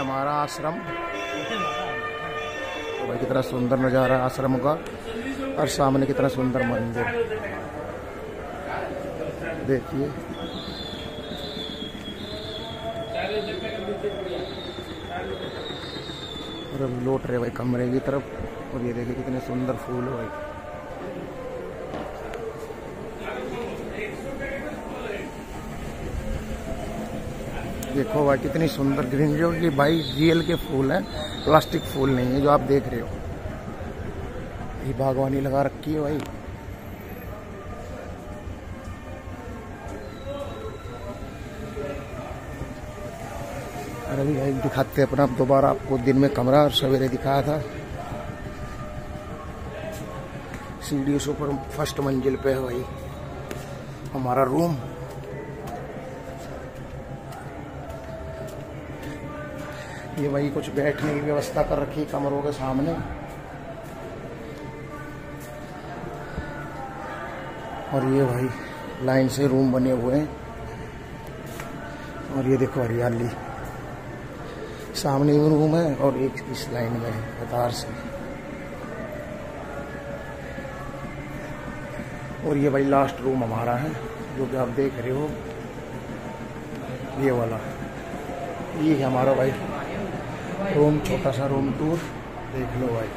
हमारा आश्रम। तो भाई कितना सुंदर नज़ारा आश्रम का, और सामने कितना सुंदर मंदिर देखिए। और अब लौट रहे भाई कमरे की तरफ, और ये देखिए कितने सुंदर फूल है भाई। देखो भाई कितनी सुंदर ग्रीन, जो कि भाई रियल के फूल हैं, प्लास्टिक फूल नहीं है जो आप देख रहे हो। ये बागवानी लगा रखी है भाई। अरे भाई दिखाते अपना दोबारा आपको, दिन में कमरा और सवेरे दिखाया था। सीढ़ियों से ऊपर फर्स्ट मंजिल पे है भाई हमारा रूम। ये भाई कुछ बैठने की व्यवस्था कर रखी है कमरों के सामने। और ये भाई लाइन से रूम बने हुए हैं। और ये देखो हरियाली, सामने भी रूम है और एक इस लाइन में है कतार से। और ये भाई लास्ट रूम हमारा है जो कि आप देख रहे हो, ये वाला। ये है हमारा भाई रूम, छोटा सा रूम टूर देख लो भाई।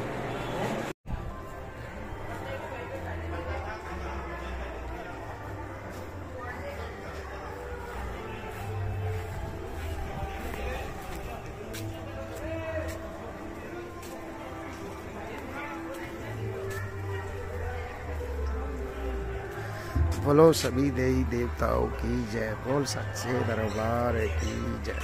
बोलो सभी देवी देवताओं की जय, बोल सच्चे दरबार की जय।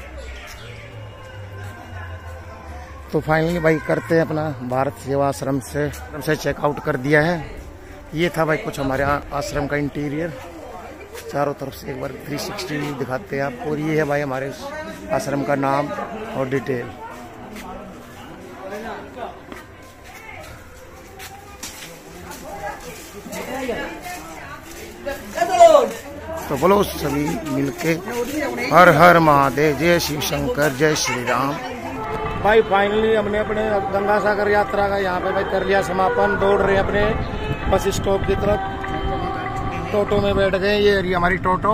तो फाइनली भाई करते हैं अपना भारत सेवा आश्रम से चेकआउट कर दिया है। ये था भाई कुछ हमारे आश्रम का इंटीरियर, चारों तरफ से एक बार 360 दिखाते हैं आपको। और ये है भाई हमारे आश्रम का नाम और डिटेल। तो बोलो सभी मिलके हर हर महादेव, जय शिव शंकर, जय श्री राम। भाई फाइनली हमने अपने गंगा सागर यात्रा का यहाँ पे भाई कर लिया समापन। दौड़ रहे हैं अपने बस स्टॉप की तरफ, टोटो में बैठ गए। ये रही हमारी टोटो।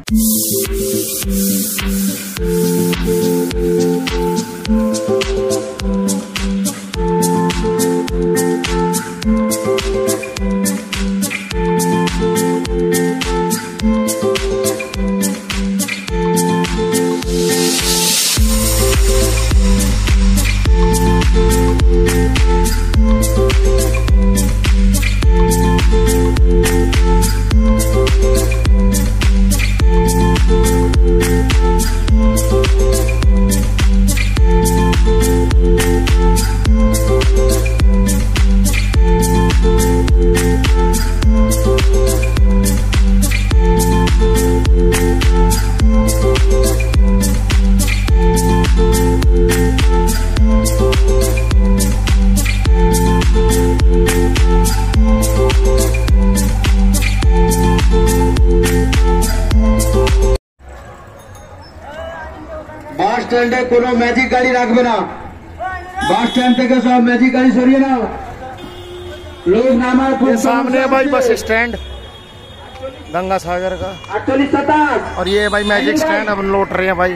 বাস স্ট্যান্ডে কোনো ম্যাজিক গাড়ি রাখবে না। বাস স্ট্যান্ড থেকে সব ম্যাজিক গাড়ি সরিয়ে নাও। लोग नामार सामने भाई बस स्टैंड गंगा सागर का 4827। और ये भाई मैजिक स्टैंड अब लौट रहे हैं भाई।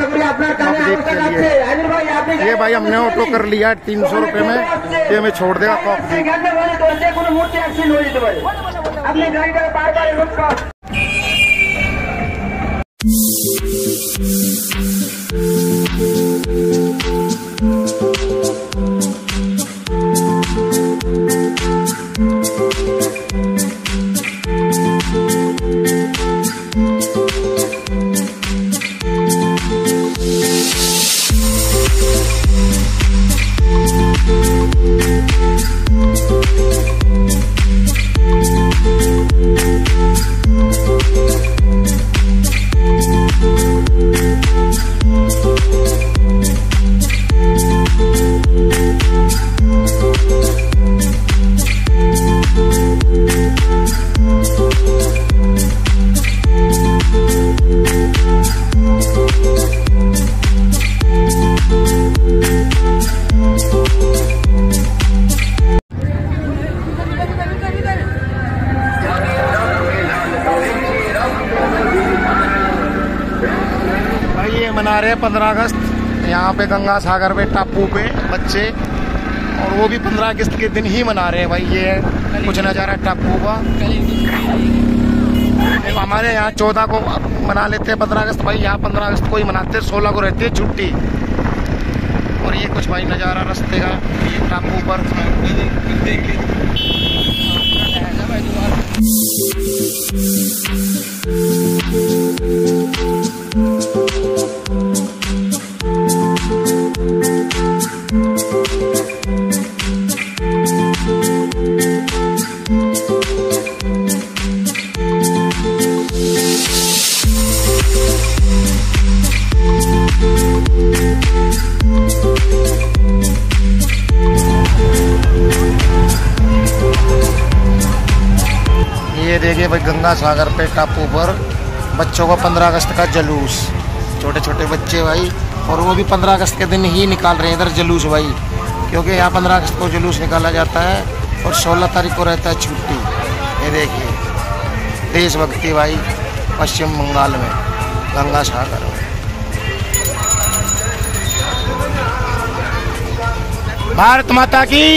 ये भाई हमने ऑटो कर लिया 300 रुपये में, ये हमें छोड़ देगा कॉप। मना रहे हैं 15 अगस्त यहाँ पे गंगा सागर पे टापू पे बच्चे, और वो भी 15 अगस्त के दिन ही मना रहे हैं भाई। ये है कुछ नज़ारा टापू का। हमारे यहाँ 14 को मना लेते हैं 15 अगस्त भाई, यहाँ 15 अगस्त को ही मनाते हैं, 16 को रहती है छुट्टी। और ये कुछ भाई नज़ारा रास्ते का ये टापू पर। ये देखिए भाई गंगा सागर पे टापू पर बच्चों को 15 अगस्त का जुलूस, छोटे छोटे बच्चे भाई, और वो भी 15 अगस्त के दिन ही निकाल रहे हैं इधर जुलूस भाई, क्योंकि यहाँ 15 अगस्त को जुलूस निकाला जाता है और 16 तारीख को रहता है छुट्टी। ये देखिए देशभक्ति भाई पश्चिम बंगाल में गंगा सागर में। भारत माता की।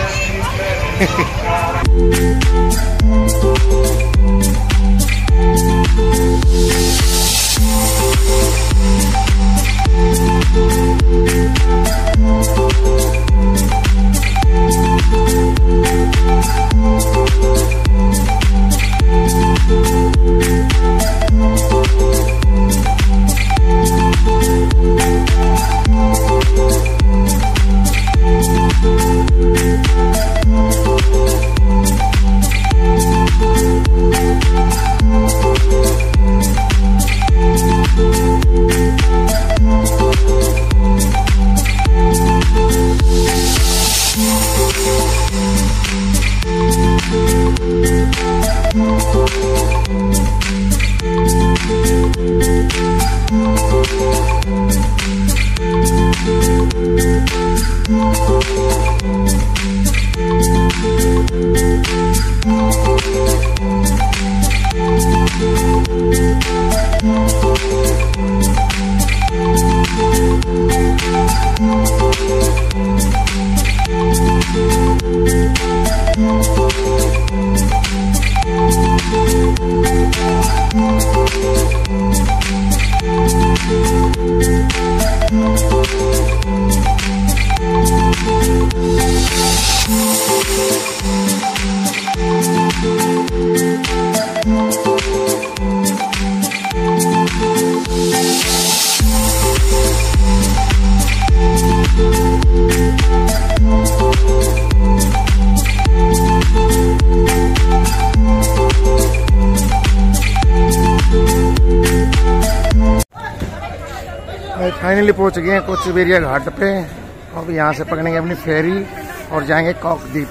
फाइनली पहुंच गए हैं कोचबेरिया घाट पे। अब यहाँ से पकड़ेंगे अपनी फेरी और जाएंगे कॉकद्वीप।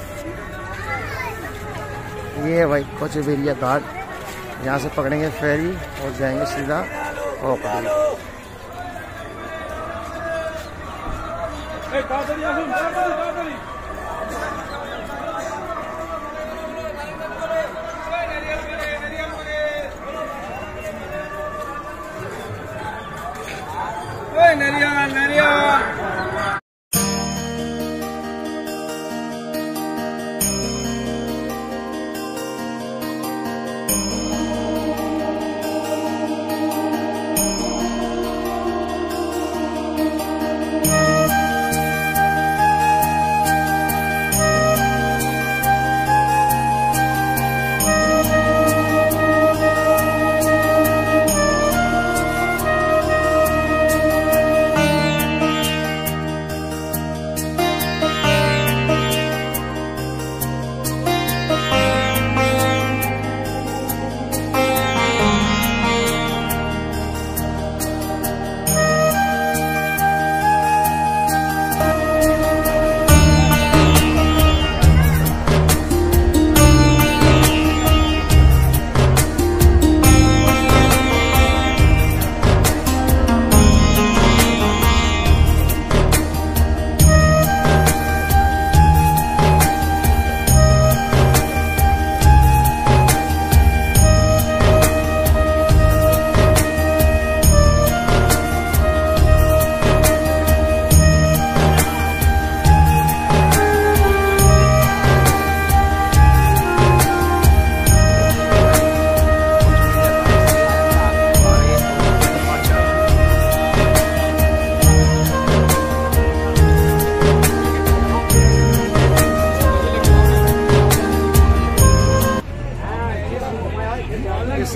ये भाई कोचबेरिया घाट, यहाँ से पकड़ेंगे फेरी और जाएंगे सीधा कॉकद्वीप।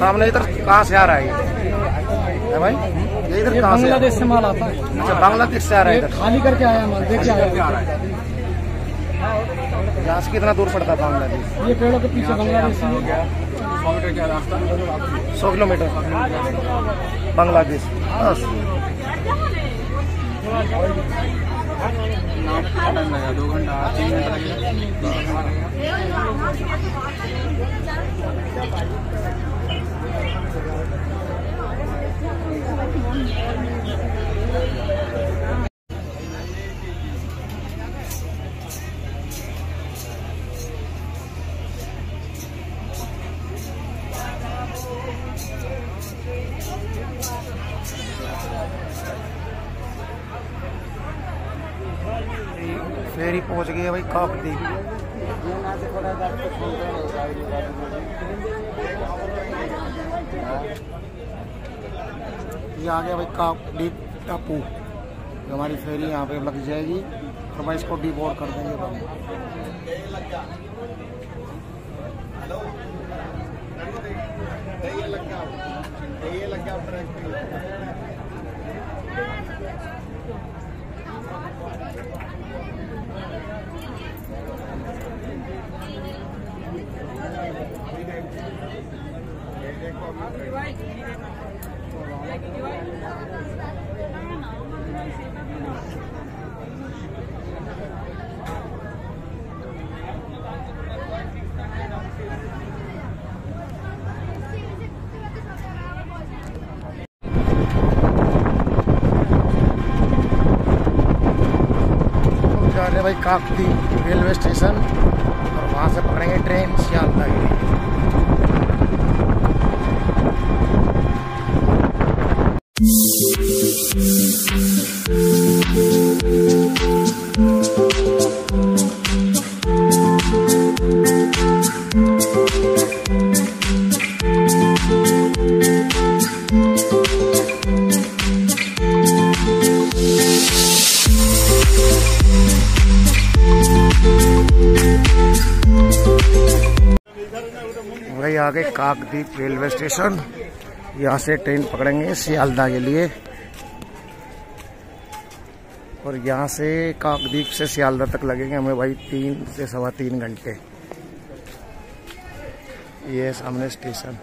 सामने इधर कहाँ से आ रहा है ये भाई? ये इधर कहाँ से? बांग्लादेश से माल आता है। अच्छा, बांग्लादेश से आ रहा है इधर। खाली करके आया माल, देख के आया। यहाँ से कितना दूर पड़ता है बांग्लादेश? ये पेड़ों के पीछे बांग्लादेश है। 100 किलोमीटर बांग्लादेश। बस 2 घंटा 3 घंटा लगेगा। फेरी पहुंच गई है भाई काकद्वीप। ये आ गया भाई काकद्वीप टापू। हमारी फेरी यहाँ पे लग जाएगी और भाई इसको डीबोर्ड कर देंगे भाई। जा रहे भाई काकद्वीप रेलवे स्टेशन और वहाँ से पकड़ेंगे ट्रेन सियालदह के लिए। वही आगे काकद्वीप रेलवे स्टेशन, यहाँ से ट्रेन पकड़ेंगे सियालदह के लिए और यहाँ से काकद्वीप से सियालदह तक लगेंगे हमें भाई 3 से सवा 3 घंटे। ये है सामने स्टेशन।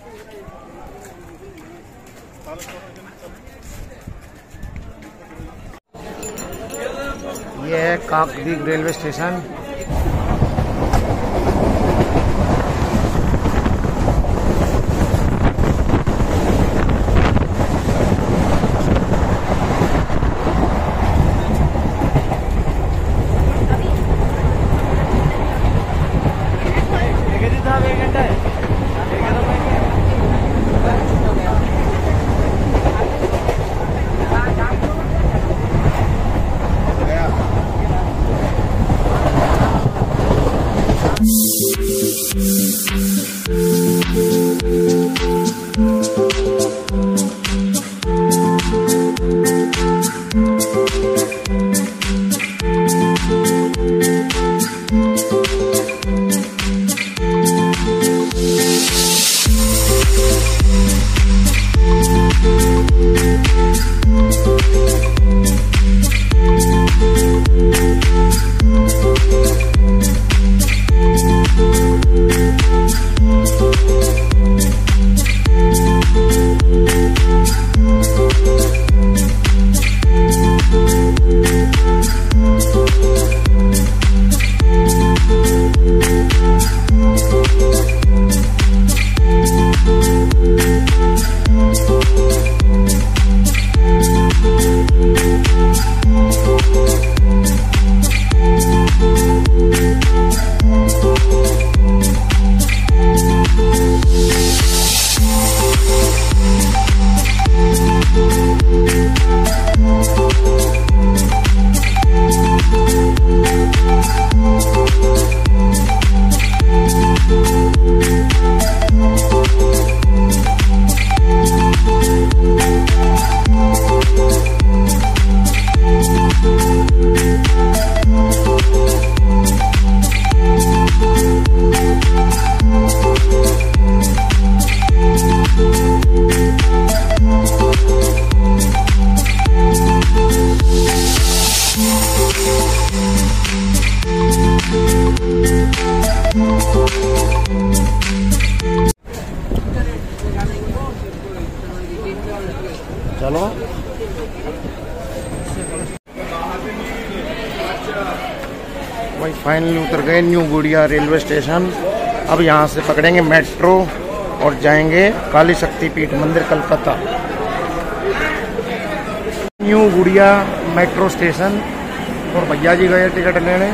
ये है काकद्वीप रेलवे स्टेशन। वही फाइनली उतर गए न्यू गुड़िया रेलवे स्टेशन। अब यहाँ से पकड़ेंगे मेट्रो और जाएंगे काली शक्ति पीठ मंदिर Calcutta. New Garia metro station और भैया जी गए टिकट लेने।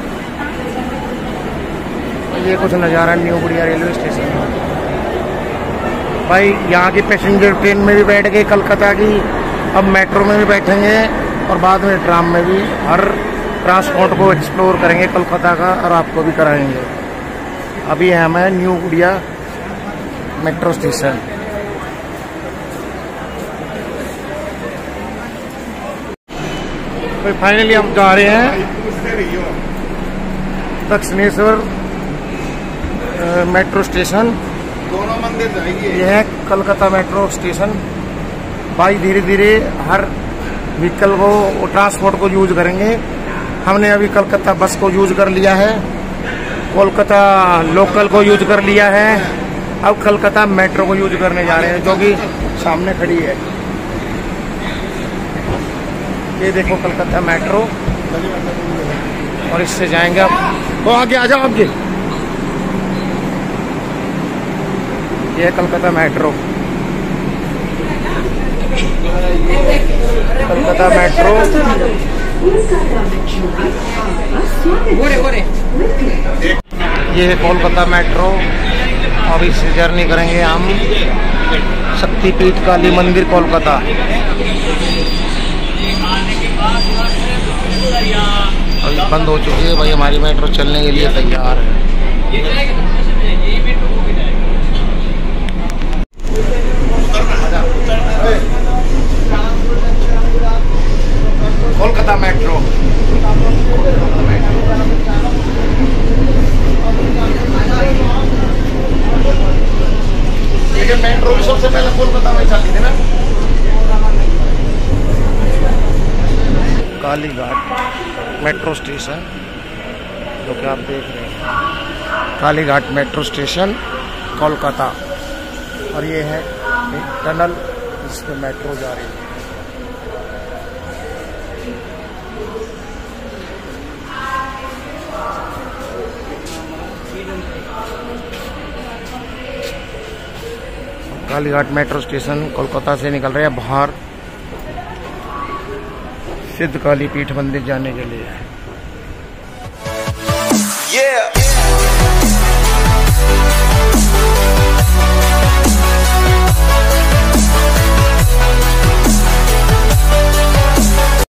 ये कुछ नज़ारा न्यू गुड़िया रेलवे स्टेशन का। भाई यहाँ की पैसेंजर ट्रेन में भी बैठ गए कलकत्ता की, अब मेट्रो में भी बैठेंगे और बाद में ट्राम में भी। हर ट्रांसपोर्ट को एक्सप्लोर करेंगे कोलकाता का और आपको भी कराएंगे। अभी हम हैं न्यू गुड़िया मेट्रो स्टेशन। तो फाइनली हम जा रहे हैं दक्षिणेश्वर मेट्रो स्टेशन। दोनों मंदिर जाएंगे। यह है कलकत्ता मेट्रो स्टेशन। भाई धीरे धीरे हर व्हीकल को ट्रांसपोर्ट को यूज करेंगे। हमने अभी कलकत्ता बस को यूज कर लिया है, कोलकाता लोकल को यूज कर लिया है, अब कलकत्ता मेट्रो को यूज करने जा रहे हैं जो कि सामने खड़ी है। ये देखो कलकत्ता मेट्रो और इससे जाएंगे अब। वो आगे आ जाओ आगे। ये है कलकत्ता मेट्रो। कलकत्ता मेट्रो ये है कोलकाता मेट्रो। अब इससे जर्नी करेंगे हम शक्तिपीठ काली मंदिर कोलकाता। अभी बंद हो चुकी है भाई, हमारी मेट्रो चलने के लिए तैयार है। कोलकाता मेट्रो। लेकिन मेट्रो भी सबसे पहले कोलकाता में चलती थी ना। कालीघाट मेट्रो स्टेशन जो कि आप देख रहे हैं, कालीघाट मेट्रो स्टेशन कोलकाता। और ये है एक टनल जिसमें मेट्रो जा रही है। कालीघाट मेट्रो स्टेशन कोलकाता से निकल रहे हैं बाहर सिद्ध काली पीठ मंदिर जाने के लिए।